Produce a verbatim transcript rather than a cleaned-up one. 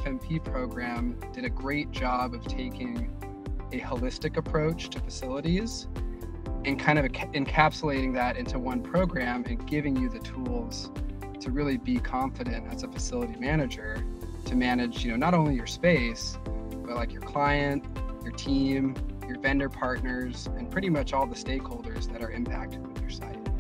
F M P program did a great job of taking a holistic approach to facilities and kind of encapsulating that into one program and giving you the tools to really be confident as a facility manager to manage, you know, not only your space, but like your client, your team, your vendor partners, and pretty much all the stakeholders that are impacted with your site.